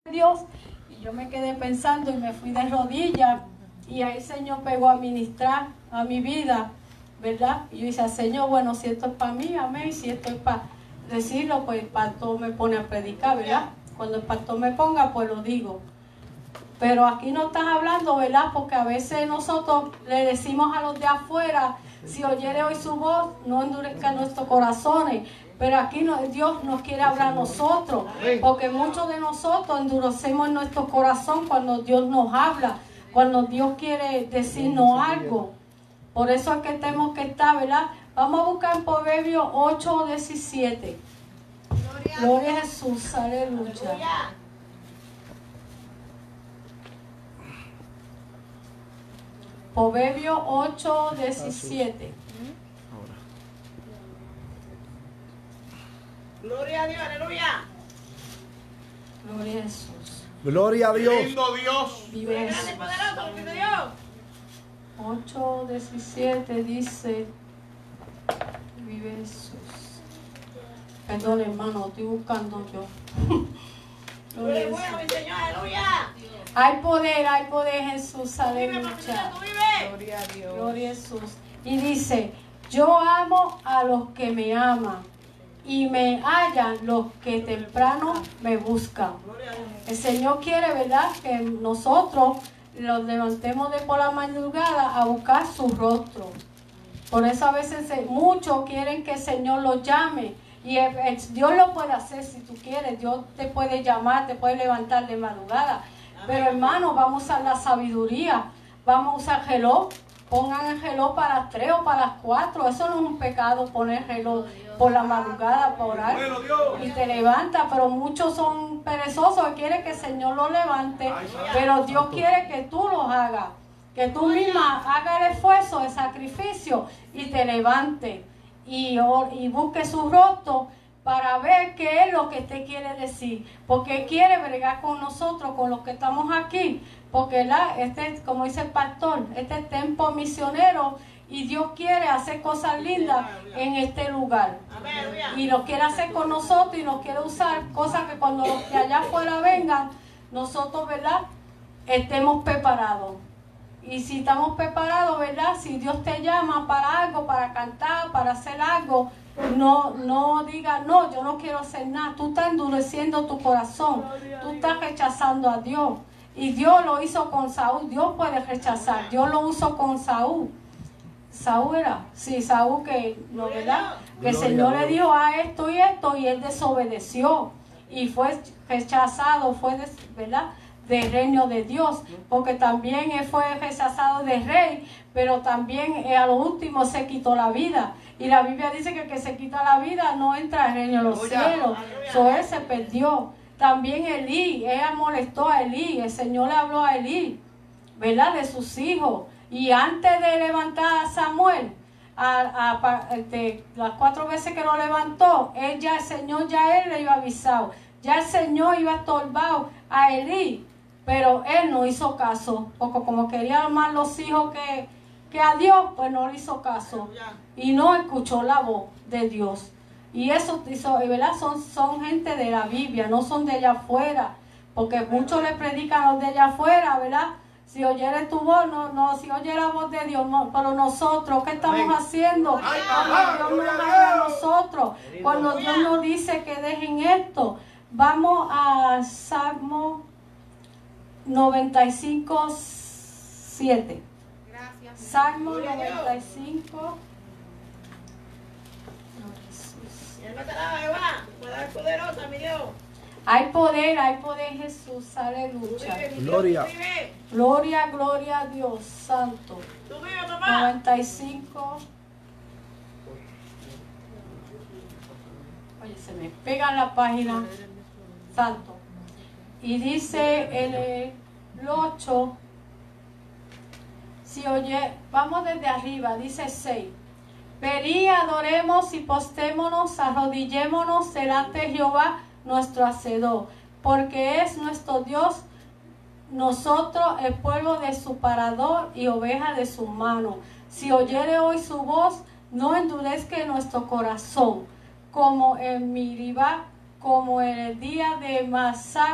Dios, y yo me quedé pensando y me fui de rodillas y ahí el Señor pegó a ministrar a mi vida, ¿verdad? Y yo dije, Señor, bueno, si esto es para mí, amén, si esto es para decirlo, pues el pastor me pone a predicar, ¿verdad? Cuando el pastor me ponga, pues lo digo. Pero aquí no están hablando, ¿verdad? Porque a veces nosotros le decimos a los de afuera, si oyere hoy su voz, no endurezcan nuestros corazones. Pero aquí Dios nos quiere hablar a nosotros, porque muchos de nosotros endurecemos nuestro corazón cuando Dios nos habla, cuando Dios quiere decirnos algo. Por eso es que tenemos que estar, ¿verdad? Vamos a buscar en Proverbios 8:17. Gloria a Jesús, aleluya. Proverbios 8:17. Gloria a Dios, aleluya. Gloria a Jesús. Gloria a Dios. Lindo Dios. Vive Grande y Jesús. poderoso, porque Dios. 8:17 dice, vive Jesús. Perdón, hermano, estoy buscando yo. Tú eres bueno, mi Señor, aleluya. Hay poder, Jesús, Vive, aleluya. papito, tú vive. Gloria a Dios. Gloria a Jesús. Y dice, yo amo a los que me aman y me hallan los que temprano me buscan. Gloria a Dios. El Señor quiere, ¿verdad?, que nosotros los levantemos de por la madrugada a buscar su rostro. Por eso a veces muchos quieren que el Señor los llame. Y Dios lo puede hacer si tú quieres. Dios te puede llamar, te puede levantar de madrugada. Pero hermano, vamos a usar la sabiduría. Vamos a usar reloj. Pongan el reloj para las 3 o para las 4. Eso no es un pecado, poner reloj por la madrugada para orar. Bueno, Dios. Y te levanta, pero muchos son perezosos, quiere que el Señor los levante, pero Dios quiere que tú los hagas, que tú misma hagas el esfuerzo, el sacrificio y te levante y busque su rostro para ver qué es lo que te quiere decir, porque quiere bregar con nosotros, con los que estamos aquí, porque como dice el pastor, este es tiempo misionero y Dios quiere hacer cosas lindas en este lugar. Y lo quiere hacer con nosotros y nos quiere usar cosas que cuando los de allá afuera vengan, nosotros, ¿verdad?, estemos preparados. Y si estamos preparados, ¿verdad?, si Dios te llama para algo, para cantar, para hacer algo, no digas, no, yo no quiero hacer nada. Tú estás endureciendo tu corazón, tú estás rechazando a Dios. Y Dios lo hizo con Saúl, Dios puede rechazar, Dios lo usó con Saúl. Saúl era, sí, Saúl que, ¿no, verdad?, que el Señor le dijo a esto y esto y él desobedeció y fue rechazado, ¿verdad?, del reino de Dios, porque también él fue rechazado de rey, pero también a lo último se quitó la vida. Y la Biblia dice que el que se quita la vida no entra al reino de los cielos. So él se perdió. También Elí, ella molestó a Elí, el Señor le habló a Elí, ¿verdad?, de sus hijos. Y antes de levantar a Samuel, las 4 veces que lo levantó, el Señor ya él le iba avisado. Ya el Señor iba estorbado a Elí, pero él no hizo caso, porque como quería más los hijos que a Dios, pues no le hizo caso. Y no escuchó la voz de Dios. Y eso, ¿verdad?, son gente de la Biblia, no son de allá afuera, porque muchos le predican a los de allá afuera, ¿verdad? Si oyere tu voz, si oye la voz de Dios, no, pero nosotros, ¿qué estamos haciendo? Cuando Dios nos habla a nosotros, cuando Dios nos dice que dejen esto. Vamos a Salmo 95:7. Gracias. Salmo 95. Y él no te alaba, Jehová. Poder poderosa, mi Dios. Hay poder Jesús, aleluya. Tú vive, mi Gloria. Dios, tú vive. Gloria a Dios, santo. Tú vive, papá. 95. Oye, se me pega en la página, santo. Y dice el 8, si oye, vamos desde arriba, dice 6. Vení, adoremos y postémonos, arrodillémonos delante de Jehová, nuestro Hacedor, porque es nuestro Dios, nosotros el pueblo de su parador y oveja de su mano. Si oyere hoy su voz, no endurezca nuestro corazón, como en Meribá, como en el día de Masá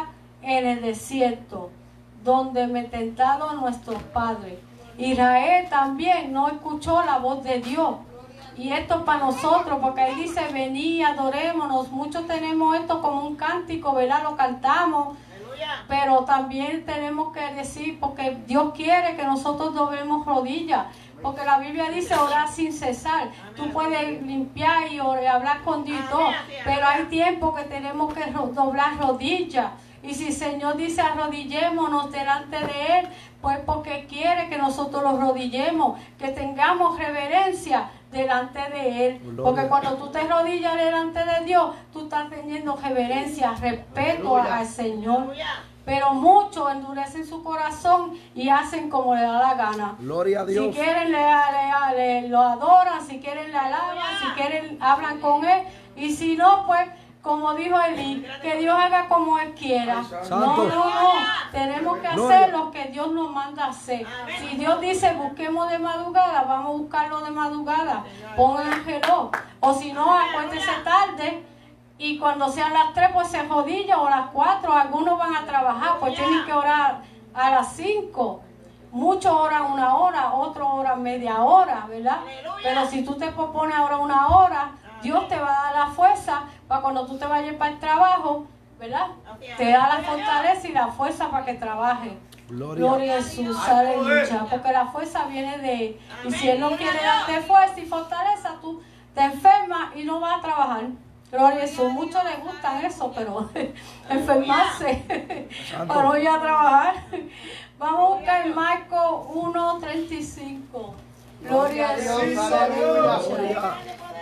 en el desierto, donde me tentaron nuestros padres. Israel también no escuchó la voz de Dios. Y esto es para nosotros, porque ahí dice, venid, adorémonos. Muchos tenemos esto como un cántico, ¿verdad? Lo cantamos. Pero también tenemos que decir, porque Dios quiere que nosotros doblemos rodillas. Porque la Biblia dice orar sin cesar. Tú puedes limpiar y hablar con Dios y todo, pero hay tiempo que tenemos que doblar rodillas. Y si el Señor dice arrodillémonos delante de Él, pues porque quiere que nosotros los rodillemos, que tengamos reverencia delante de Él. Porque cuando tú te rodillas delante de Dios, tú estás teniendo reverencia, respeto al Señor. Pero muchos endurecen su corazón y hacen como le da la gana. Gloria a Dios. Si quieren lo adoran, si quieren le alaban, si quieren hablan con Él. Y si no, pues como dijo Elí, que Dios haga como Él quiera. No. Tenemos que hacer lo que Dios nos manda a hacer. Si Dios dice busquemos de madrugada, vamos a buscarlo de madrugada. Pongan el reloj. O si no, acuérdese tarde. Y cuando sean las 3, pues se rodilla, o las 4, algunos van a trabajar, pues tienen que orar a las 5. Muchos oran 1 hora, otros oran media hora, ¿verdad? Pero si tú te propones ahora 1 hora, Dios te va a dar la fuerza para cuando tú te vayas para el trabajo, ¿verdad? Te da la fortaleza y la fuerza para que trabajes. Gloria a Jesús, aleluya. Porque la fuerza viene de Él. Y si Él no quiere darte fuerza y fortaleza, tú te enfermas y no vas a trabajar. Gloria a Jesús. Muchos les gustan eso, pero enfermarse para no ir a trabajar. Vamos a buscar Marcos 1:35. Gloria a Dios, aleluya.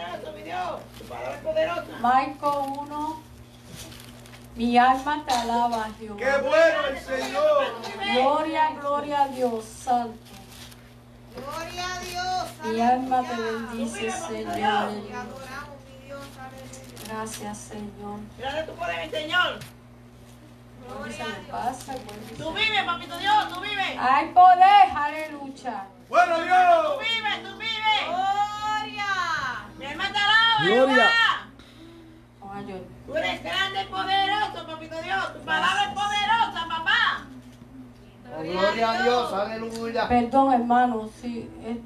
Marcos 1. Mi alma te alaba, Jehová. ¡Qué bueno el Señor! Gloria a Dios, santo. Gloria a Dios. Mi alma te bendice, Señor. Dios, Gracias, Señor. gracias tu poder, Señor. ¿Qué se me pasa? Tú vives, papito Dios, tú vives. Hay poder, aleluya. ¡Bueno Tú Dios! vives, tú vives. Gloria. Mi hermana te alaba, Gloria. Jehová. Tú eres grande y poderoso, papito Dios. Tu palabra es poderosa, papá. Oh, gloria a Dios, aleluya. Perdón, hermano, sí.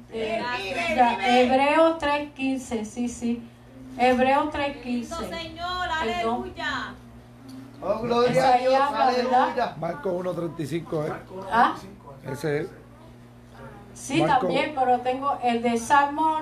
Hebreos 3:15, sí. Hebreos 3:15. Señor, Perdón. aleluya. Oh, gloria Esa a Dios, ahí habla, aleluya. ¿verdad? Marcos 1:35, ¿Ah? Ese es. Sí, Marco. también, pero tengo el de Salmo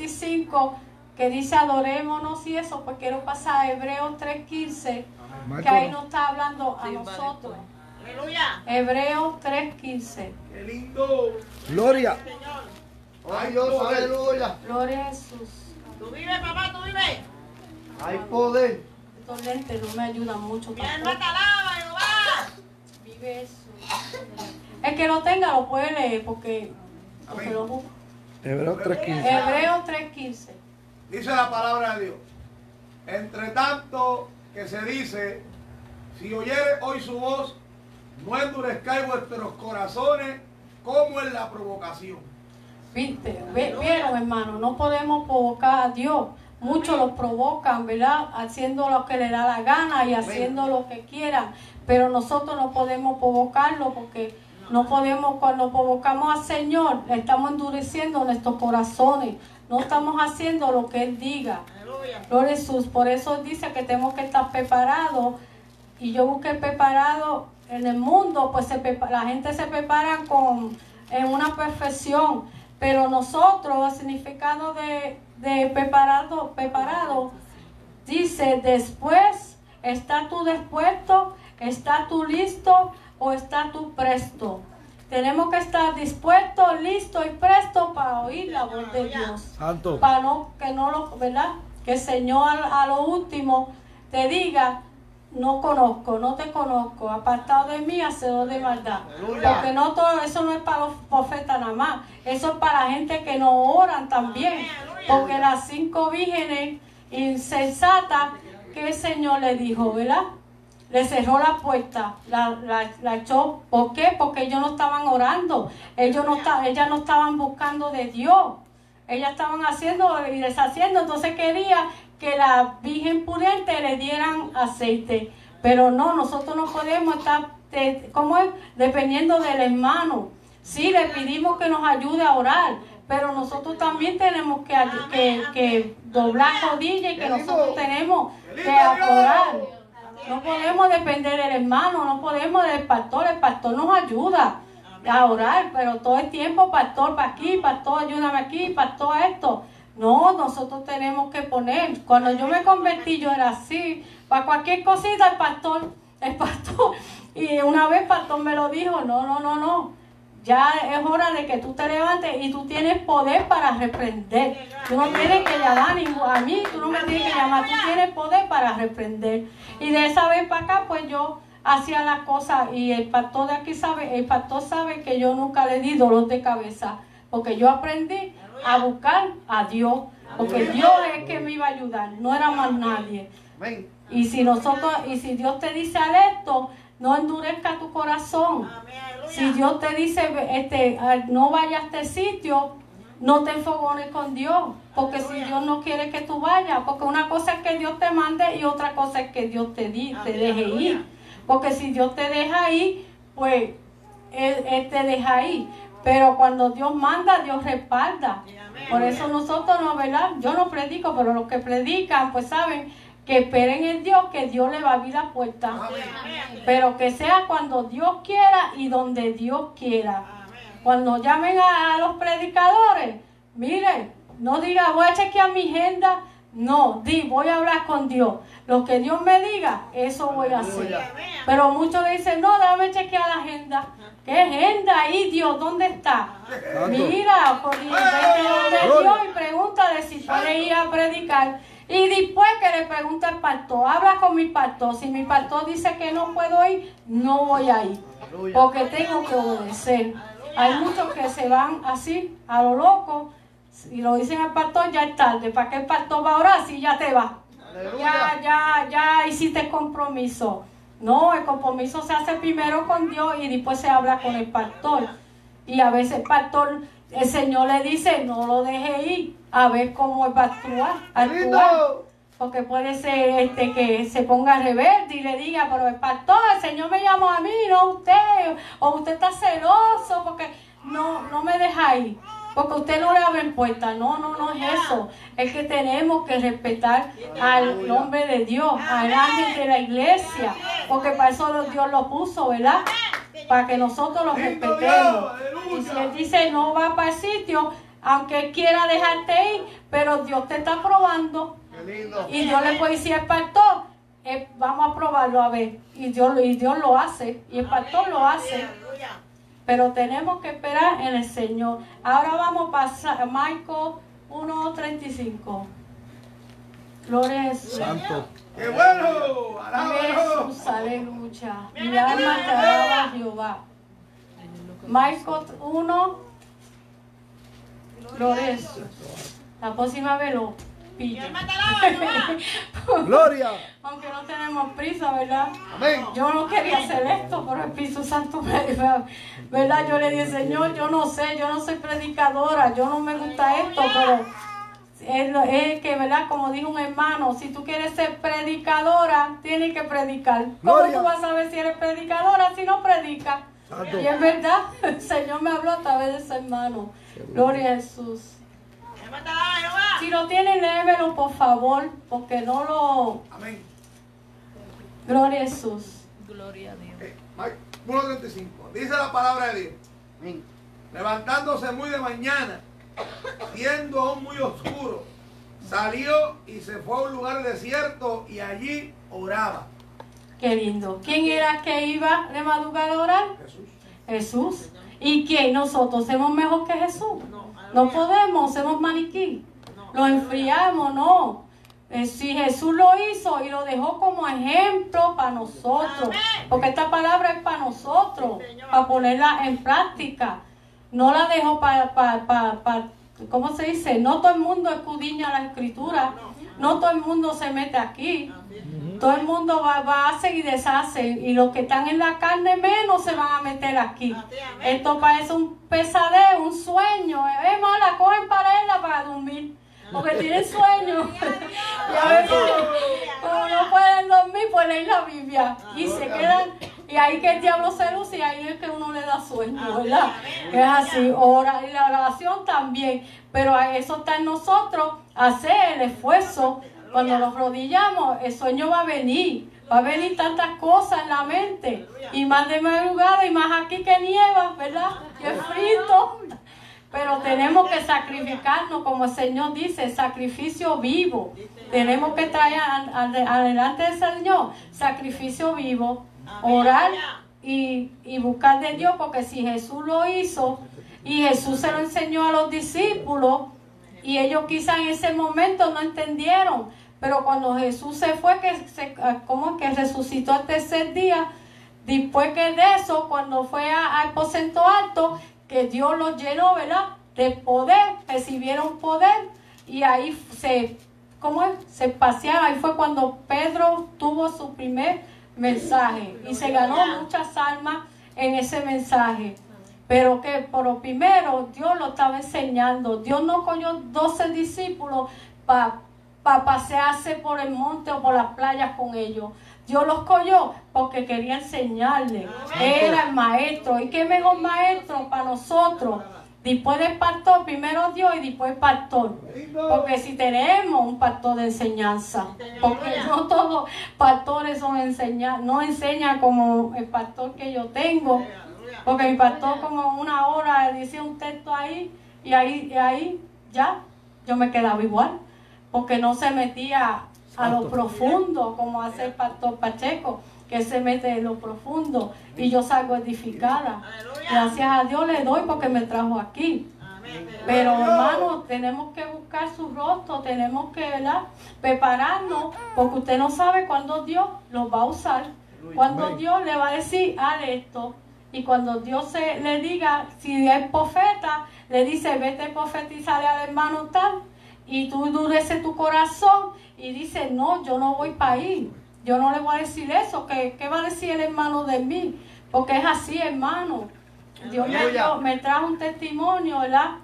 95 que dice adorémonos y eso, pues quiero pasar a Hebreos 3:15, que ahí nos está hablando a nosotros. Aleluya. Hebreos 3:15. ¡Qué lindo! Gloria. Señor. Oh, Dios, aleluya. Gloria a Jesús. Tú vives, papá, tú vives. Hay poder. Estos lentes no me ayudan mucho Mi alma tampoco. te alaba, Jehová. Vive eso. El que lo tenga lo puede leer porque lo busco. Hebreos 3:15. Hebreos 3:15. Dice la palabra de Dios. Entre tanto que se dice, si oyere hoy su voz, no endurezcáis vuestros corazones como en la provocación. ¿Viste? Vieron, hermano, no podemos provocar a Dios. Muchos lo provocan, ¿verdad? Haciendo lo que le da la gana y haciendo lo que quieran. Pero nosotros no podemos provocarlo porque no podemos, cuando provocamos al Señor, le estamos endureciendo nuestros corazones. No estamos haciendo lo que Él diga. Gloria a Jesús. Por eso dice que tenemos que estar preparados. Y yo busqué preparado en el mundo, pues la gente se prepara en una perfección. Pero nosotros, el significado de preparado, dice después, ¿estás tú dispuesto? ¿Estás tú listo? ¿O estás tú presto? Tenemos que estar dispuestos, listos y prestos para oír la voz de Dios. Santo. Para ¿verdad? Que el Señor a lo último te diga, no conozco, no te conozco, apartado de mí, hacedor de maldad. Aleluya. Porque no todo eso no es para los profetas nada más, eso es para la gente que no oran también. Porque las 5 vírgenes insensatas que el Señor le dijo, ¿verdad? Le cerró la puerta, la echó. ¿Por qué? Porque ellos no estaban orando, ellas no estaban buscando de Dios. Ellas estaban haciendo y deshaciendo, entonces quería que la Virgen prudente le dieran aceite. Pero no, nosotros no podemos estar, ¿cómo es? Dependiendo del hermano. Sí, le pedimos que nos ayude a orar, pero nosotros también tenemos que doblar rodillas y que nosotros tenemos que orar. No podemos depender del hermano, no podemos del pastor. El pastor nos ayuda a orar, pero todo el tiempo, pastor, para aquí, pastor, ayúdame aquí, pastor, esto. No, nosotros tenemos que poner. Cuando yo me convertí, yo era así. Para cualquier cosita, el pastor. Y una vez el pastor me lo dijo, no. Ya es hora de que tú te levantes y tú tienes poder para reprender. Tú no tienes que llamar a mí, tú no me tienes que llamar, tú tienes poder para reprender. Y de esa vez para acá, pues yo hacía las cosas y el pastor de aquí sabe, el pastor sabe que yo nunca le di dolor de cabeza, porque yo aprendí a buscar a Dios, porque Dios es el que me iba a ayudar, no era más nadie. Y si Dios te dice esto, no endurezca tu corazón. Si Dios te dice, no vayas a este sitio, no te enfogones con Dios. Porque si Dios no quiere que tú vayas, porque una cosa es que Dios te mande y otra cosa es que Dios te deje ir. Porque si Dios te deja ir, pues Él te deja ir. Pero cuando Dios manda, Dios respalda. Por eso nosotros no, ¿verdad? Yo no predico, pero los que predican, pues saben que esperen en Dios, que Dios le va a abrir la puerta. Pero que sea cuando Dios quiera y donde Dios quiera. Cuando llamen a los predicadores, miren, no diga, voy a chequear mi agenda. No, voy a hablar con Dios. Lo que Dios me diga, eso voy a hacer. Pero muchos le dicen, no, déjame chequear la agenda. ¿Qué agenda ahí, Dios? ¿Dónde está? Mira, vete donde Dios y pregúntale si puede ir a predicar. Y después que le pregunta al pastor, habla con mi pastor. Si mi pastor dice que no puedo ir, no voy a ir. Porque tengo que obedecer. Hay muchos que se van así, a lo loco, y lo dicen al pastor, ya es tarde. ¿Para qué el pastor va a orar si ya te va? Ya hiciste compromiso. No, el compromiso se hace primero con Dios y después se habla con el pastor. Y a veces el pastor, el Señor le dice, no lo deje ir, a ver cómo él va a actuar. Porque puede ser que se ponga rebelde y le diga, pero el pastor, el Señor me llamó a mí, no a usted. O usted está celoso porque no me deja ir. Porque usted no le abre puertas. No es eso. Es que tenemos que respetar al nombre de Dios, al ángel de la iglesia. Porque para eso Dios lo puso, ¿verdad? Para que nosotros lo respetemos. Y si Él dice no va para el sitio, aunque Él quiera dejarte ir, pero Dios te está probando. Y Dios le puede decir al pastor, vamos a probarlo a ver. Y Dios lo hace. Y el pastor lo hace. Pero tenemos que esperar en el Señor. Ahora vamos a pasar a Marcos 1:35. Gloria a Jesús. Santo. ¡Qué bueno! Jesús, aleluya. Mi alma te alaba a Jehová. Marcos 1. Gloria a Jesús. La próxima vez lo pillo. Gloria. Aunque no tenemos prisa, ¿verdad? Amén. Yo no quería hacer esto, pero el Espíritu Santo ¿verdad? Yo le dije, Señor, yo no sé, yo no soy predicadora, yo no me gusta esto, pero es que, ¿verdad? Como dijo un hermano, si tú quieres ser predicadora, tienes que predicar. ¿Cómo Gloria. tú vas a saber si eres predicadora si no predicas? Santo. Y es verdad, el Señor me habló a través de ese hermano. Gloria a Jesús. Si lo tienen, léemelo por favor, porque no lo... Amén. Gloria a Jesús. Gloria a Dios. 1:35. Dice la palabra de Dios. Amén. Levantándose muy de mañana, siendo aún muy oscuro, salió y se fue a un lugar desierto y allí oraba. Qué lindo. ¿Quién era que iba de madrugada a orar? Jesús. Jesús. ¿Y quién? ¿Nosotros somos mejor que Jesús? No podemos, somos maniquí. Lo enfriamos, no. Si Jesús lo hizo y lo dejó como ejemplo para nosotros, porque esta palabra es para nosotros, para ponerla en práctica. No la dejó para ¿cómo se dice? No todo el mundo escudriña la escritura, no todo el mundo se mete aquí. Todo el mundo va a hacer y deshace, y los que están en la carne menos se van a meter aquí. Esto parece un pesadelo, un sueño. Es más, la cogen para él para dormir. porque tienen sueño. Y a veces, como no pueden dormir, pues leen la Biblia. Y se quedan, y ahí que el diablo se luce, y ahí es que uno le da sueño, ¿verdad? Es así, ora, y la oración también. Pero a eso está en nosotros, hacer el esfuerzo. Cuando nos rodillamos, el sueño va a venir. Va a venir tantas cosas en la mente. Y más de madrugada, y más aquí que nieva, ¿verdad? Que es frito. Pero tenemos que sacrificarnos, como el Señor dice, sacrificio vivo. Tenemos que traer adelante del Señor sacrificio vivo, orar y buscar de Dios, porque si Jesús lo hizo y Jesús se lo enseñó a los discípulos y ellos quizás en ese momento no entendieron, pero cuando Jesús se fue, como que resucitó el tercer día, después que de eso, cuando fue al aposento alto, que Dios los llenó, ¿verdad?, de poder, recibieron poder, y ahí se pasearon. Ahí fue cuando Pedro tuvo su primer mensaje y se ganó muchas almas en ese mensaje. Pero que por lo primero Dios lo estaba enseñando. Dios no cogió 12 discípulos para pasearse por el monte o por las playas con ellos. Dios los cogió porque quería enseñarles. Era el maestro. ¿Y qué mejor maestro para nosotros? Después del pastor, primero Dios y después el pastor. Porque si tenemos un pastor de enseñanza, porque no todos pastores son no enseñan como el pastor que yo tengo. Porque mi pastor como una hora decía un texto ahí y ahí ya yo me quedaba igual. Porque no se metía a lo profundo como hace el pastor Pacheco, que se mete en lo profundo y yo salgo edificada. Gracias a Dios le doy porque me trajo aquí. Pero hermanos, tenemos que buscar su rostro, tenemos que, ¿verdad?, prepararnos, porque usted no sabe cuándo Dios los va a usar, cuándo Dios le va a decir, haz esto. Y cuando Dios le diga, si es profeta, le dice, vete profetizarle al hermano tal, y tú endureces tu corazón y dices, no, yo no voy para ahí. Yo no le voy a decir eso. ¿Qué va a decir el hermano de mí? Porque es así, hermano. Dios me trajo un testimonio, ¿verdad?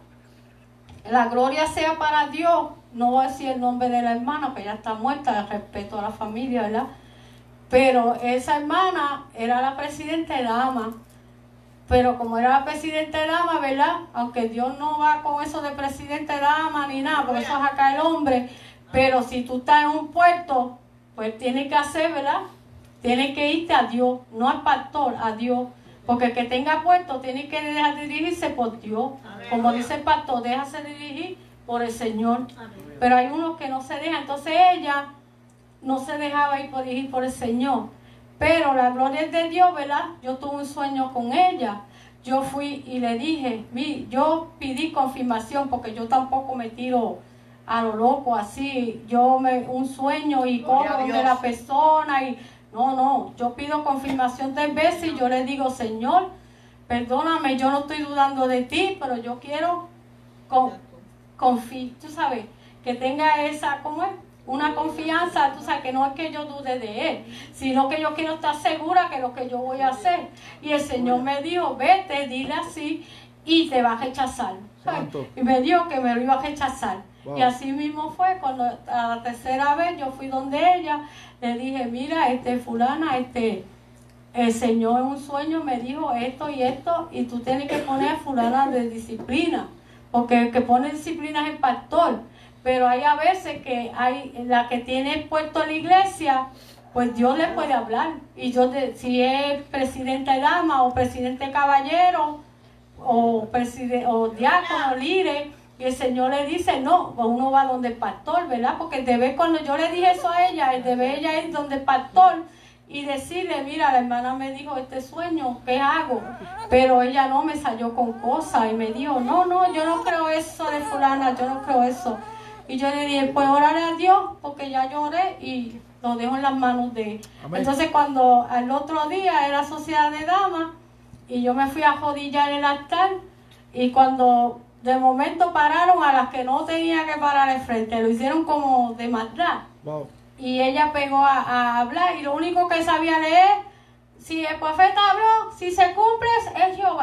La gloria sea para Dios. No voy a decir el nombre de la hermana, que ya está muerta, respeto a la familia, ¿verdad? Pero esa hermana era la presidenta de dama. Pero como era la presidenta de dama, ¿verdad? Aunque Dios no va con eso de presidente de dama ni nada, porque eso es acá el hombre. Pero si tú estás en un puerto, pues tienes que hacer, ¿verdad? Tienes que irte a Dios, no al pastor, a Dios. Porque el que tenga puerto tiene que dejar de dirigirse por Dios. Como dice el pastor, déjase dirigir por el Señor. Pero hay unos que no se dejan. Entonces ella no se dejaba ir por dirigir por el Señor. Pero la gloria es de Dios, ¿verdad? Yo tuve un sueño con ella. Yo fui y le dije, yo pedí confirmación porque yo tampoco me tiro a lo loco así. Un sueño y corro de la persona y no. Yo pido confirmación 3 veces y yo le digo, Señor, perdóname, yo no estoy dudando de ti, pero yo quiero tú sabes, que tenga esa, ¿cómo es? Una confianza, tú sabes, que no es que yo dude de él, sino que yo quiero estar segura que lo que yo voy a hacer. Y el Señor me dijo, vete, dile así y te va a rechazar. Y me dijo que me lo iba a rechazar. Wow. Y así mismo fue, cuando a la tercera vez yo fui donde ella, le dije, mira, fulana, el Señor en un sueño me dijo esto y esto, y tú tienes que poner fulana de disciplina, porque el que pone disciplina es el pastor. Pero hay a veces que hay la que tiene puesto en la iglesia, pues Dios le puede hablar. Y si es presidente de dama o presidente caballero o diácono, líder, y el Señor le dice, no, pues uno va donde el pastor, ¿verdad? Porque el deber, cuando yo le dije eso a ella, el deber ella es donde el pastor y decirle, mira, la hermana me dijo este sueño, ¿qué hago? Pero ella no me salió con cosas y me dijo, no, yo no creo eso de fulana, yo no creo eso. Y yo le dije, pues órale a Dios, porque ya lloré y lo dejo en las manos de él. Amén. Entonces cuando al otro día era sociedad de damas, y yo me fui a arrodillar en el altar, y cuando de momento pararon a las que no tenía que parar al frente, lo hicieron como de maldad. Wow. Y ella pegó a hablar, y lo único que sabía leer, si el profeta habló, si se cumple, es Jehová.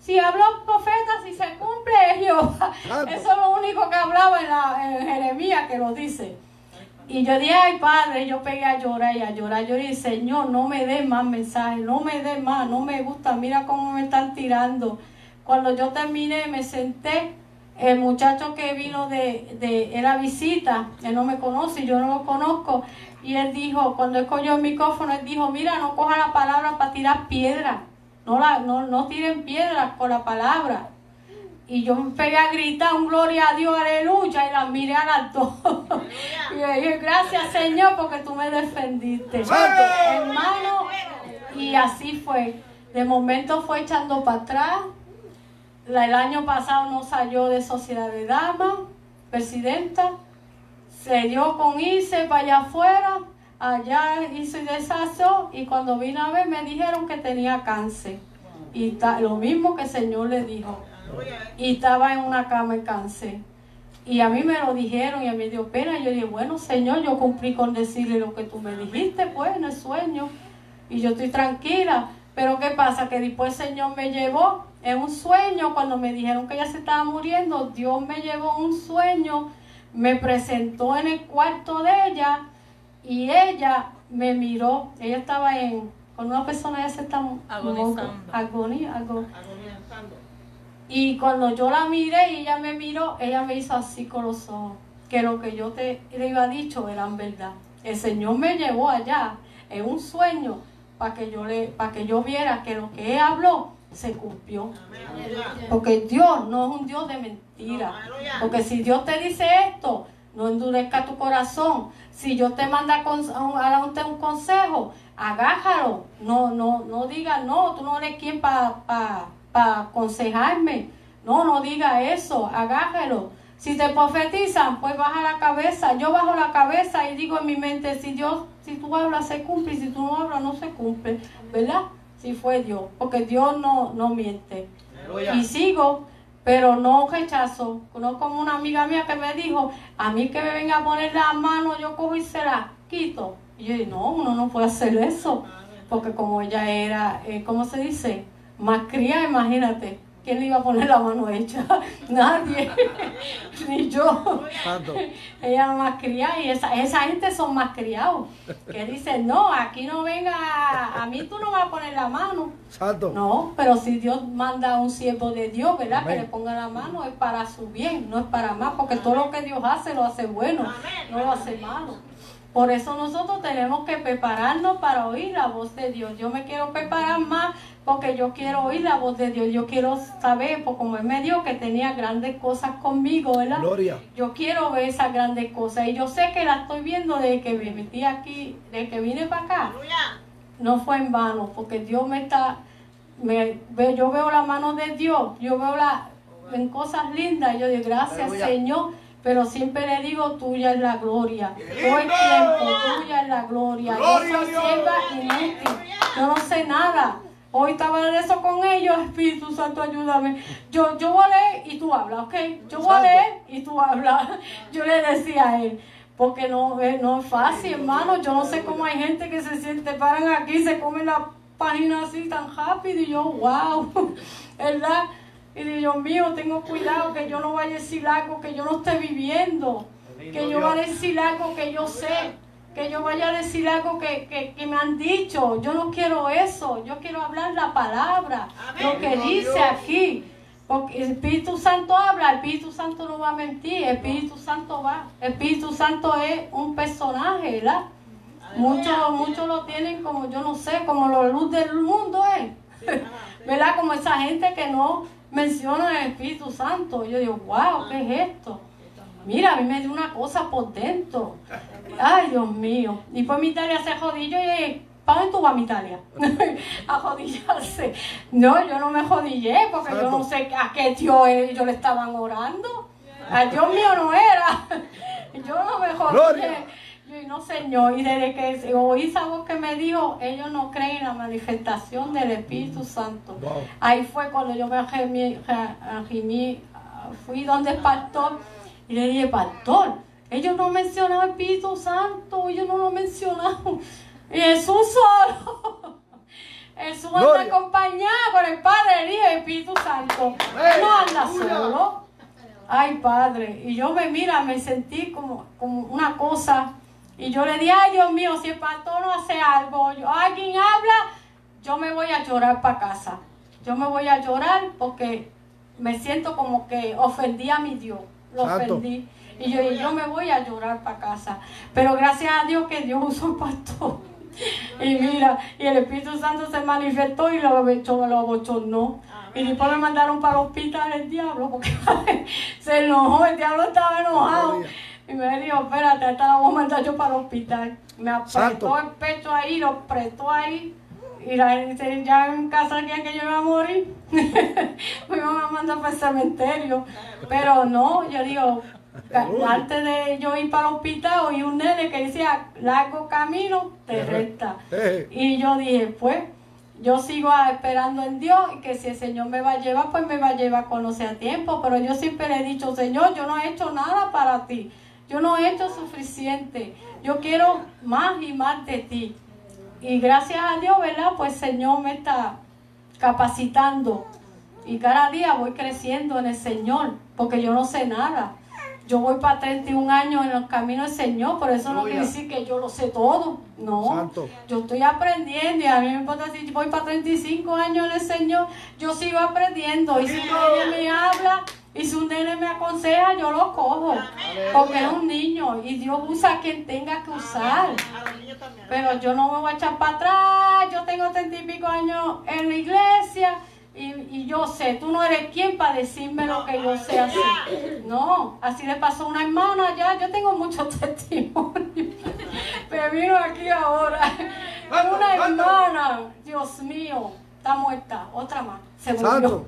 Si habló profeta, si se cumple es Jehová. Santo. Eso es lo único que hablaba en Jeremías, que lo dice. Y yo dije, ay Padre, yo pegué a llorar y a llorar. Yo dije, Señor, no me des más mensajes, no me des más, no me gusta, mira cómo me están tirando. Cuando yo terminé, me senté, el muchacho que vino era visita, él no me conoce, yo no lo conozco. Y él dijo, cuando él cogió el micrófono, él dijo, mira, no coja la palabra para tirar piedras. No tiren piedras con la palabra. Y yo me pegué a gritar un gloria a Dios, aleluya, y las miré a las dos. Y yo dije, gracias Señor, porque tú me defendiste. Hermano, y así fue. De momento fue echando para atrás. El año pasado no salió de Sociedad de Damas, presidenta. Se dio con irse para allá afuera. Allá hizo y deshizo. Y cuando vino a ver me dijeron que tenía cáncer. Y lo mismo que el Señor le dijo. Y estaba en una cama de cáncer. Y a mí me lo dijeron y a mí me dio pena. Y yo dije, bueno Señor, yo cumplí con decirle lo que tú me dijiste, pues, en el sueño. Y yo estoy tranquila. Pero ¿qué pasa? Que después el Señor me llevó en un sueño. Cuando me dijeron que ella se estaba muriendo, Dios me llevó en un sueño. Me presentó en el cuarto de ella. Y ella me miró. Ella estaba con una persona, ella se está agonizando. Y cuando yo la miré y ella me miró, ella me hizo así con los ojos. Que lo que yo le iba dicho eran verdad. El Señor me llevó allá en un sueño para que yo viera que lo que Él habló se cumplió. Porque Dios no es un Dios de mentira. Porque si Dios te dice esto, no endurezca tu corazón. Si Dios te manda a darte un consejo, agájalo. No digas, no, tú no eres quien para aconsejarme. No diga eso, agájalo. Si te profetizan, pues baja la cabeza. Yo bajo la cabeza y digo en mi mente, si tú hablas se cumple, y si tú no hablas no se cumple, ¿verdad? Si fue Dios, porque Dios no miente. Y sigo, pero no rechazo. No como una amiga mía que me dijo, a mí que me venga a poner la mano, yo cojo y se la quito. Y yo dije, no, uno no puede hacer eso, porque como ella era, ¿cómo se dice? Más cría, imagínate. ¿Quién le iba a poner la mano hecha? Nadie. Ni yo. Santo. Ella era más criada y esa gente son más criados. Que dicen, no, aquí no venga, a mí tú no vas a poner la mano. Santo. No, pero si Dios manda a un siervo de Dios, ¿verdad? Amén. Que le ponga la mano, es para su bien, no es para más. Porque todo lo que Dios hace, lo hace bueno, no lo hace malo. Por eso nosotros tenemos que prepararnos para oír la voz de Dios. Yo me quiero preparar más porque yo quiero oír la voz de Dios. Yo quiero saber, porque como Él me dijo que tenía grandes cosas conmigo, ¿verdad? Gloria. Yo quiero ver esas grandes cosas. Y yo sé que la estoy viendo desde que me metí aquí, desde que vine para acá. No fue en vano, porque Dios yo veo la mano de Dios. Yo veo en cosas lindas. Yo digo, gracias Aleluya. Señor. Pero siempre le digo, tuya es la gloria. Todo el tiempo, tuya es la gloria. Yo Gloria a soy Dios. sierva inútil. Yo no sé nada. Hoy estaba en eso con ellos. Espíritu Santo, ayúdame. Yo voy a leer y tú hablas, ¿ok? Yo voy a leer y tú hablas. Yo le decía a él. Porque no es fácil, hermano. Yo no sé cómo hay gente que se siente, paran aquí y se comen la página así tan rápido. Y yo, wow. ¿Verdad? Y digo, Dios mío, tengo cuidado que yo no vaya a decir algo que yo no esté viviendo. Que yo vaya a decir algo que yo sé. Que yo vaya a decir algo que me han dicho. Yo no quiero eso. Yo quiero hablar la palabra. Lo que dice aquí. Porque el Espíritu Santo habla. El Espíritu Santo no va a mentir. El Espíritu Santo va. El Espíritu Santo es un personaje, ¿verdad? Muchos lo tienen como, yo no sé, como la luz del mundo es. ¿Verdad? Como esa gente que no menciona el Espíritu Santo. Yo digo, wow, ¿qué es esto? Mira, a mí me dio una cosa por dentro. Ay, Dios mío. Y pues mi Italia se jodilló y ¿para dónde tú vas, mi Italia? A jodillarse. No, yo no me jodillé porque yo no sé a qué Dios ellos le estaban orando. Al Dios mío no era. Yo no me jodillé. Yo, no, Señor, y desde que oí esa voz que me dijo, ellos no creen en la manifestación del Espíritu Santo. Wow. Ahí fue cuando yo me fui donde el pastor y le dije, pastor, ellos no mencionan el Espíritu Santo, ellos no lo mencionaron. Y Jesús solo. Jesús anda acompañado con el Padre, el Hijo y el Espíritu Santo. Cristo. No anda solo. Ay, Padre. Y yo me sentí como una cosa. Y yo le dije, ay, Dios mío, si el pastor no hace algo, alguien habla, yo me voy a llorar para casa. Yo me voy a llorar porque me siento como que ofendí a mi Dios. Lo ofendí. Y yo me voy a llorar para casa. Pero gracias a Dios que Dios usó el pastor. Y mira, y el Espíritu Santo se manifestó y lo abochornó. Y después me mandaron para el hospital el diablo porque se enojó, el diablo estaba enojado. Y me dijo, espérate, esta la voy a mandar yo para el hospital. Me apretó el pecho ahí, lo apretó ahí. Y la gente ya en casa creían que yo iba a morir. Me iban a mandar para el cementerio. Pero no, yo digo, antes de yo ir para el hospital, oí un nene que decía, largo camino te resta. Y yo dije, pues, yo sigo esperando en Dios y que si el Señor me va a llevar, pues me va a llevar cuando sea tiempo. Pero yo siempre le he dicho, Señor, yo no he hecho nada para ti. Yo no he hecho suficiente. Yo quiero más y más de ti. Y gracias a Dios, ¿verdad? Pues el Señor me está capacitando. Y cada día voy creciendo en el Señor, porque yo no sé nada. Yo voy para 31 años en los caminos del Señor, por eso no quiere decir que yo lo sé todo. No, Santo. Yo estoy aprendiendo y a mí me importa si voy para 35 años en el Señor, yo sigo aprendiendo. Y si un nene me habla y si un nene me aconseja, yo lo cojo, porque es un niño y Dios usa a quien tenga que usar. Pero yo no me voy a echar para atrás, yo tengo 30 y pico años en la iglesia. Y yo sé, tú no eres quien para decirme lo que yo sé así. No, así le pasó a una hermana allá. Yo tengo muchos testimonios. Pero vino aquí ahora. Una hermana, Dios mío, está muerta. Otra más, se murió.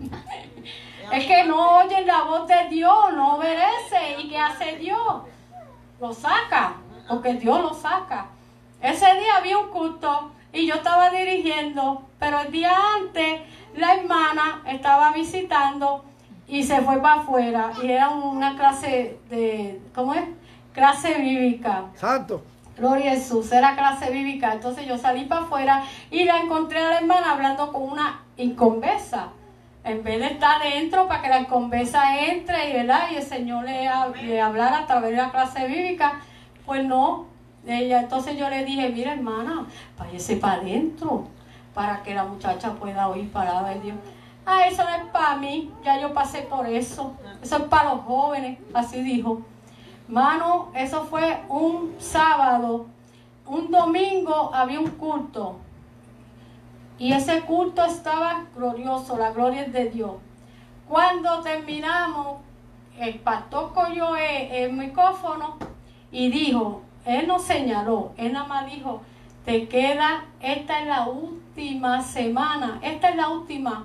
Es que no oyen la voz de Dios, no obedece. ¿Y qué hace Dios? Lo saca, porque Dios lo saca. Ese día había un culto y yo estaba dirigiendo, pero el día antes la hermana estaba visitando y se fue para afuera y era una clase de, ¿cómo es? Clase bíblica. Santo. Gloria a Jesús, era clase bíblica. Entonces yo salí para afuera y la encontré a la hermana hablando con una inconversa. En vez de estar dentro para que la inconversa entre y, ¿verdad? Y el Señor le hablara a través de la clase bíblica, pues no. Entonces yo le dije, mira hermana, váyase para adentro, para que la muchacha pueda oír palabra de Dios. Ah, eso no es para mí, ya yo pasé por eso. Eso es para los jóvenes, así dijo. Mano, eso fue un sábado. Un domingo había un culto. Y ese culto estaba glorioso, la gloria es de Dios. Cuando terminamos, el pastor cogió el micrófono y dijo, él no señaló, él nada más dijo, te queda, esta es la última semana, esta es la última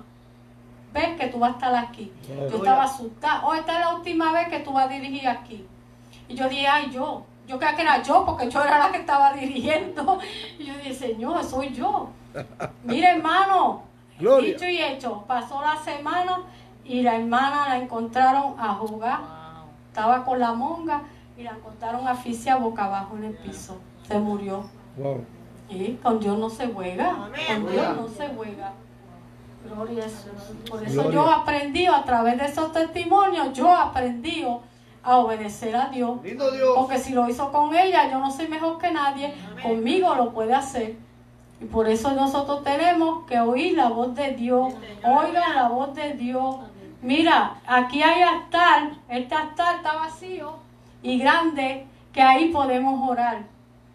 vez que tú vas a estar aquí. Yo estaba asustada, esta es la última vez que tú vas a dirigir aquí. Y yo dije, ay, yo creía que era yo, porque yo era la que estaba dirigiendo. Y yo dije, Señor, soy yo. Mira, hermano, Gloria. dicho y hecho, pasó la semana y la hermana la encontraron a jugar. Estaba con la monga y la encontraron asfixia boca abajo en el piso. Se murió. Wow. Y con Dios no se juega. Con Dios no se juega. Gloria a Jesús. Por eso yo aprendí a través de esos testimonios, yo aprendí a obedecer a Dios. Lindo Dios. Porque si lo hizo con ella, yo no soy mejor que nadie. Conmigo lo puede hacer. Y por eso nosotros tenemos que oír la voz de Dios. Oigan la voz de Dios. Mira, aquí hay altar. Este altar está vacío y grande, que ahí podemos orar.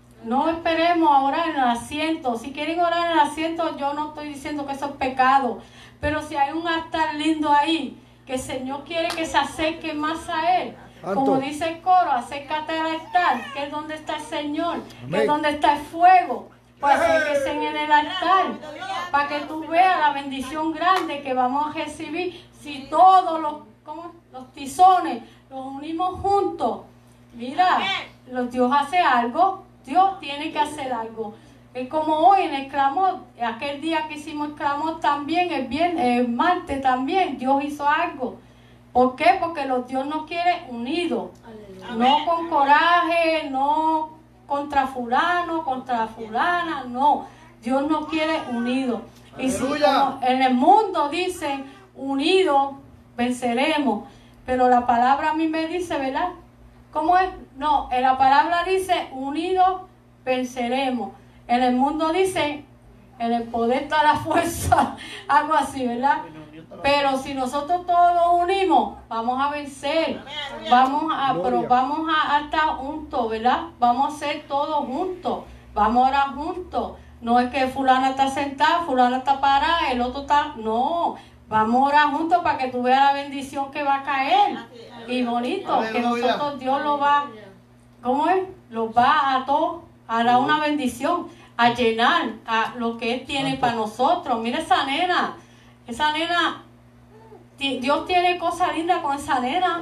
No esperemos a orar en el asiento. Si quieren orar en el asiento, yo no estoy diciendo que eso es pecado. Pero si hay un altar lindo ahí, que el Señor quiere que se acerque más a Él. Santo. Como dice el coro, acércate al altar, que es donde está el Señor, Amén. que es donde está el fuego. Pues acérquese en el altar, para que tú veas la bendición grande que vamos a recibir si todos los tizones los unimos juntos. Mira, Dios hace algo, Dios tiene que hacer algo. Es como hoy en el clamor, aquel día que hicimos el clamor también, el martes también, Dios hizo algo. ¿Por qué? Porque Dios nos quiere unidos, no con coraje, no contra fulano, contra fulana, no. Dios nos quiere unidos. Y si Aleluya. como en el mundo dicen unidos, venceremos. Pero la palabra a mí me dice, ¿verdad? ¿Cómo es? No, en la palabra dice, unidos venceremos. En el mundo dice, en el poder está la fuerza, algo así, ¿verdad? Pero si nosotros todos unimos, vamos a vencer, vamos a estar juntos, ¿verdad? Vamos a ser todos juntos, vamos a orar juntos. No es que fulana está sentada, fulana está parada, el otro está... No, vamos a orar juntos para que tú veas la bendición que va a caer. Y bonito, que nosotros Dios lo va... ¿Cómo es? Lo va a todos, a dar una bendición, a llenar a lo que Él tiene para nosotros. Mira esa nena, Dios tiene cosas lindas con esa nena,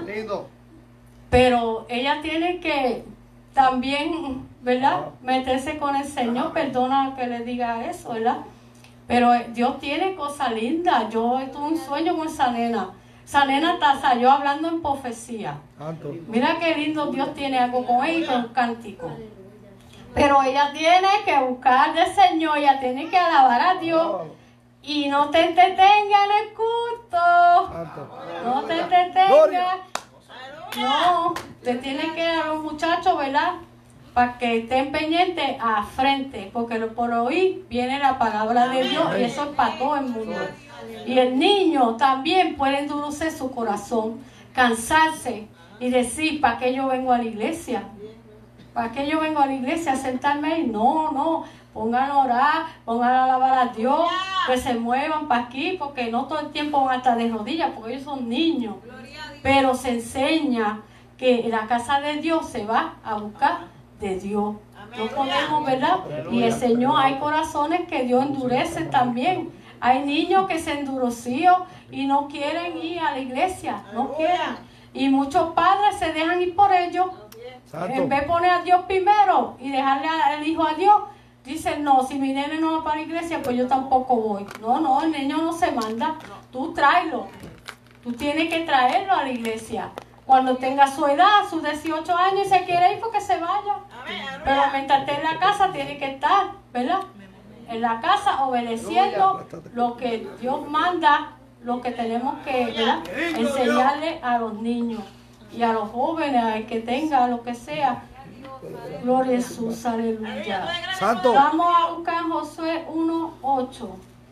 pero ella tiene que también, ¿verdad?, meterse con el Señor. Perdona que le diga eso, ¿verdad? Pero Dios tiene cosas lindas. Yo tuve un sueño con esa nena. Esa nena salió hablando en profecía. Mira qué lindo, Dios tiene algo con ella y con un cántico. Pero ella tiene que buscar del Señor, ella tiene que alabar a Dios. Y no te entretengas en el culto. No te entretengas. No, te tienen que dar a los muchachos, ¿verdad? Para que estén pendientes a frente. Porque por oír viene la palabra de Dios. Y eso es para todo el mundo. Y el niño también puede endurecer su corazón, cansarse y decir, ¿para qué yo vengo a la iglesia? ¿Para qué yo vengo a la iglesia a sentarme ahí? No, pongan a orar, pongan a alabar a Dios, que se muevan para aquí, porque no todo el tiempo van a estar de rodillas, porque ellos son niños. Pero se enseña que en la casa de Dios se va a buscar de Dios. No podemos, ¿verdad? Y el Señor, hay corazones que Dios endurece también. Hay niños que se endurecieron y no quieren ir a la iglesia, no quieren. Y muchos padres se dejan ir por ellos. En vez de poner a Dios primero y dejarle al hijo a Dios, dicen, no, si mi nene no va para la iglesia, pues yo tampoco voy. No, el niño no se manda, tú tráelo. Tú tienes que traerlo a la iglesia. Cuando tenga su edad, sus 18 años y se quiere ir, porque se vaya. Pero mientras esté en la casa, tiene que estar, ¿verdad? En la casa, obedeciendo lo que Dios manda, lo que tenemos que, ¿verdad?, enseñarle a los niños y a los jóvenes, al que tenga lo que sea. Gloria a Jesús, aleluya. Santo. Vamos a buscar en Josué 1:8.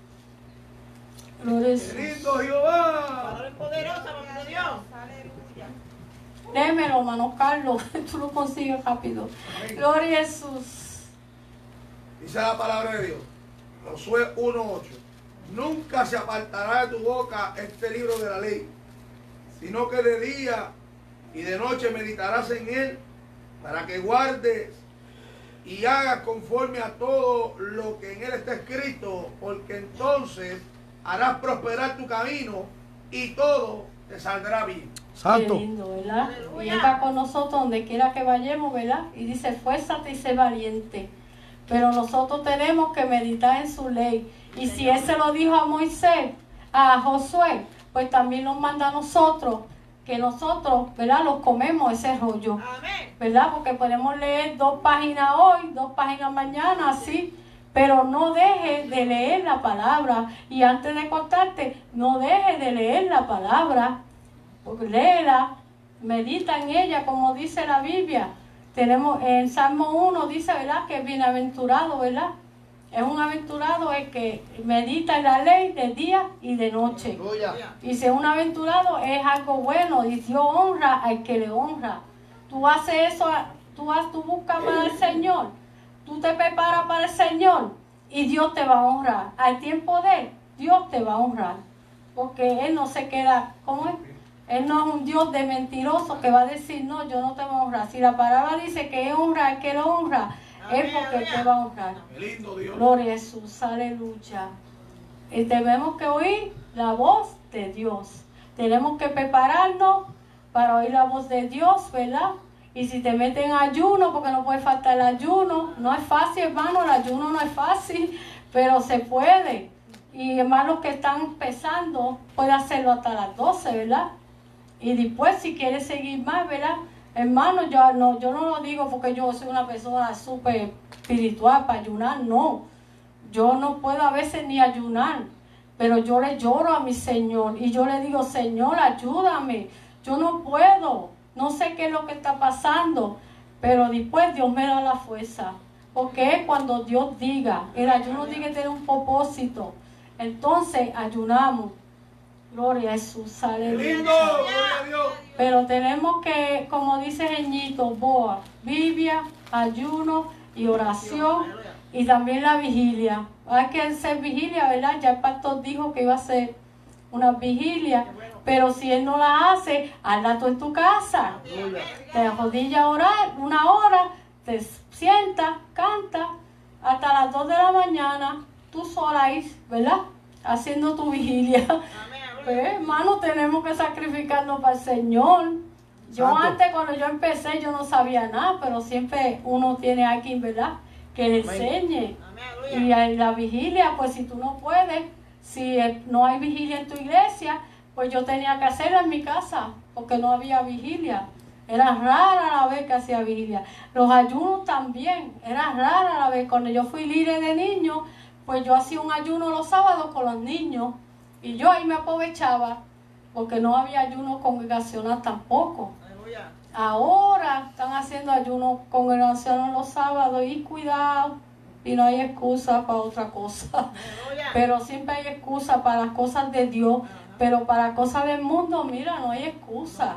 Gloria a Jesús. Lindo Jehová. Padre poderoso, papá Dios. Démelo, hermano Carlos, tú lo consigues rápido. Gloria a Jesús. Dice la palabra de Dios, Josué 1:8. Nunca se apartará de tu boca este libro de la ley, sino que de día y de noche meditarás en él, para que guardes y hagas conforme a todo lo que en él está escrito, porque entonces harás prosperar tu camino y todo te saldrá bien. Santo. Qué lindo, ¿verdad? Y Él va con nosotros donde quiera que vayamos, ¿verdad? Y dice, esfuérzate y sé valiente. Pero nosotros tenemos que meditar en su ley. Y si Él se lo dijo a Moisés, a Josué, pues también nos manda a nosotros, que nosotros, ¿verdad?, los comemos ese rollo. ¿Verdad? Porque podemos leer 2 páginas hoy, 2 páginas mañana, así. Pero no dejes de leer la palabra. Y antes de contarte, no dejes de leer la palabra. Porque léela, medita en ella, como dice la Biblia. Tenemos en Salmo 1, dice, ¿verdad?, que es bienaventurado, ¿verdad? Es un aventurado el que medita en la ley de día y de noche. Y si es un aventurado, es algo bueno. Y Dios honra al que le honra. Tú haces eso, tú buscas para el Señor. Tú te preparas para el Señor y Dios te va a honrar. Al tiempo de Él, Dios te va a honrar. Porque Él no se queda, ¿cómo es? Él no es un Dios de mentiroso que va a decir, no, yo no te voy a honrar. Si la palabra dice que Él honra al que lo honra, es porque Él te va a honrar. Gloria a Jesús, aleluya. Y tenemos que oír la voz de Dios. Tenemos que prepararnos para oír la voz de Dios, ¿verdad? Y si te meten ayuno, porque no puede faltar el ayuno, no es fácil, hermano, el ayuno no es fácil, pero se puede. Y hermanos que están empezando, puede hacerlo hasta las 12, ¿verdad? Y después, si quieres seguir más, ¿verdad? Hermano, yo no lo digo porque yo soy una persona súper espiritual para ayunar, no. Yo no puedo a veces ni ayunar, Pero yo le lloro a mi Señor y yo le digo, Señor, ayúdame. Yo no puedo, no sé qué es lo que está pasando, pero después Dios me da la fuerza. Porque es cuando Dios diga, el ayuno tiene que tener un propósito. Entonces ayunamos. Gloria a Jesús, aleluya. Lindo, gloria a Dios. Pero tenemos que, como dice Jeñito, Boa, Biblia, ayuno y oración y también la vigilia. Hay que hacer vigilia, ¿verdad? Ya el pastor dijo que iba a hacer una vigilia, pero si él no la hace, hazla tú en tu casa. Te arrodillas a orar 1 hora, te sientas, canta hasta las 2 de la mañana, tú sola ahí, ¿verdad? Haciendo tu vigilia. Pues, hermano, tenemos que sacrificarnos para el Señor. Yo Santo. antes, cuando yo empecé, yo no sabía nada, pero siempre uno tiene a alguien, ¿verdad?, que le enseñe. Y en la vigilia, pues si tú no puedes, si no hay vigilia en tu iglesia, pues yo tenía que hacerla en mi casa, porque no había vigilia. Era rara la vez que hacía vigilia. Los ayunos también, era rara la vez. Cuando yo fui líder de niños, pues yo hacía un ayuno los sábados con los niños. Y yo ahí me aprovechaba, porque no había ayuno congregacional tampoco. Ahora están haciendo ayuno congregacional los sábados y cuidado, y no hay excusa para otra cosa. Pero siempre hay excusa para las cosas de Dios, pero para las cosas del mundo, mira, no hay excusa.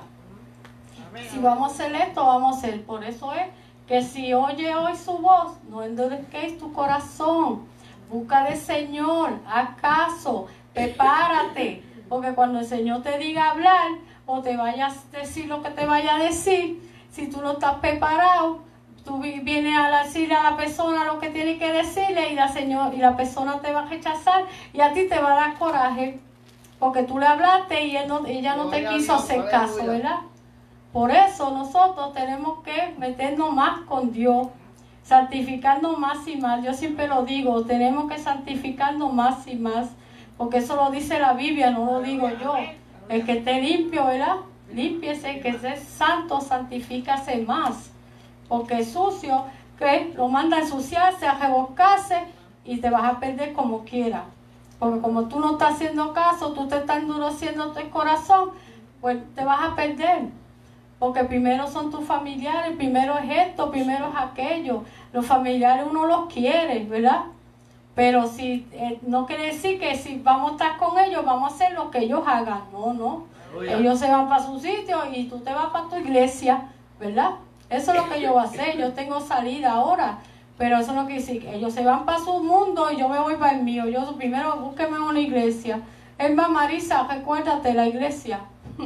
Si vamos a hacer esto, vamos a hacer. Por eso es que si oye hoy su voz, no endurezcáis tu corazón. Busca al Señor, haz caso, prepárate. Porque cuando el Señor te diga hablar, o te vayas a decir lo que te vaya a decir, si tú no estás preparado, tú vienes a decirle a la persona lo que tiene que decirle y la persona te va a rechazar y a ti te va a dar coraje. Porque tú le hablaste y ella no te quiso hacer caso, ¿verdad? Por eso nosotros tenemos que meternos más con Dios, santificarnos más y más. Yo siempre lo digo, tenemos que santificarnos más y más, porque eso lo dice la Biblia, no lo digo yo. El que esté limpio, ¿verdad? Límpiese, el que esté santo, santifícase más. Porque sucio, que lo manda a ensuciarse, a revolcarse y te vas a perder como quiera. Porque como tú no estás haciendo caso, tú te estás endureciendo tu corazón, pues te vas a perder. Porque primero son tus familiares, primero es esto, primero es aquello. Los familiares uno los quiere, ¿verdad? Pero si no quiere decir que si vamos a estar con ellos, vamos a hacer lo que ellos hagan. No, no. Ellos se van para su sitio y tú te vas para tu iglesia, ¿verdad? Eso es lo que yo voy a hacer. Yo tengo salida ahora. Pero eso no quiere decir que ellos se van para su mundo y yo me voy para el mío. Yo primero búsqueme una iglesia. Es más, Marisa, recuérdate la iglesia.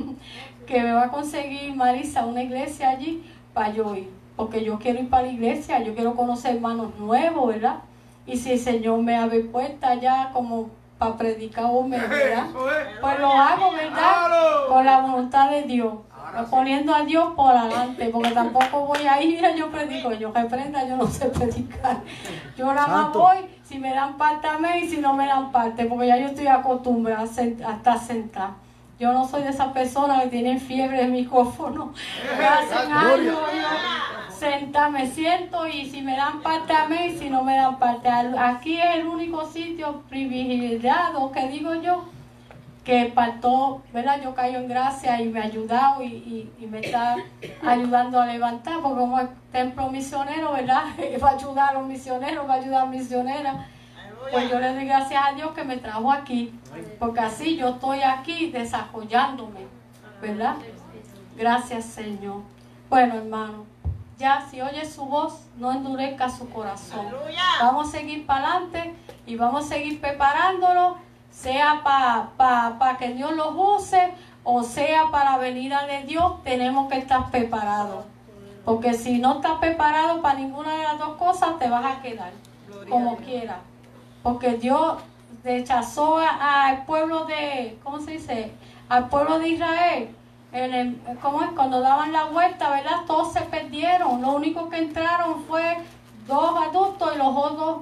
Que me va a conseguir Marisa una iglesia allí para yo ir. Porque yo quiero ir para la iglesia, yo quiero conocer hermanos nuevos, ¿verdad? Y si el Señor me abre puertas ya como para predicar, ¿verdad? Pues lo hago, ¿verdad? Con la voluntad de Dios. Poniendo a Dios por adelante, porque tampoco voy a ir, mira, yo predico, yo reprenda, yo no sé predicar. Yo nada más voy, si me dan parte a mí y si no me dan parte, porque ya yo estoy acostumbrada a estar sentada. Yo no soy de esas personas que tienen fiebre de micrófono. Hacen años sentada, me siento y si me dan parte a mí y si no me dan parte. Aquí es el único sitio privilegiado, que digo yo, que partó, ¿verdad? Yo caigo en gracia y me ha ayudado y me está ayudando a levantar, porque como es templo misionero, ¿verdad? Va a ayudar a los misioneros, va a ayudar a misioneras. Pues yo le doy gracias a Dios que me trajo aquí, porque así yo estoy aquí desarrollándome, ¿verdad? Gracias, Señor. Bueno, hermano, ya si oye su voz, no endurezca su corazón. Vamos a seguir para adelante y vamos a seguir preparándolo, sea para que Dios los use o sea para la venida de Dios. Tenemos que estar preparados, porque si no estás preparado para ninguna de las dos cosas, te vas a quedar como quieras. Porque Dios rechazó al pueblo de, ¿cómo se dice? Al pueblo de Israel. ¿Cómo es? Cuando daban la vuelta, ¿verdad? Todos se perdieron. Lo único que entraron fue 2 adultos y los otros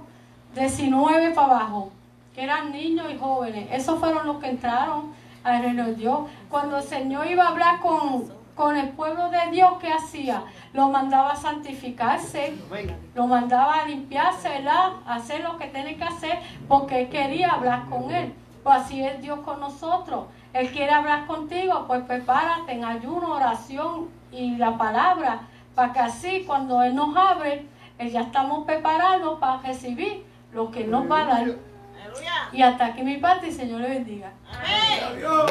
19 para abajo, que eran niños y jóvenes. Esos fueron los que entraron al reino de Dios. Cuando el Señor iba a hablar con el pueblo de Dios, ¿qué hacía? Lo mandaba a santificarse, lo mandaba a limpiarse, ¿verdad? A hacer lo que tiene que hacer, porque él quería hablar con él. Pues así es Dios con nosotros. Él quiere hablar contigo, pues prepárate en ayuno, oración y la palabra, para que así cuando Él nos abre, ya estamos preparados para recibir lo que Él nos va a dar. Aleluya. Y hasta aquí mi parte y Señor le bendiga. Amén. Adiós.